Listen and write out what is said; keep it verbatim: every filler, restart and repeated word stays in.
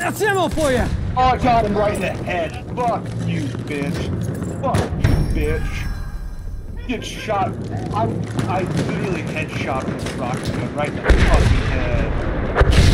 That's ammo for you! Oh, I got him right in the head. Fuck you, bitch. Fuck you, bitch. Get shot. I, I literally headshot him with a rocket gun right in the fucking head.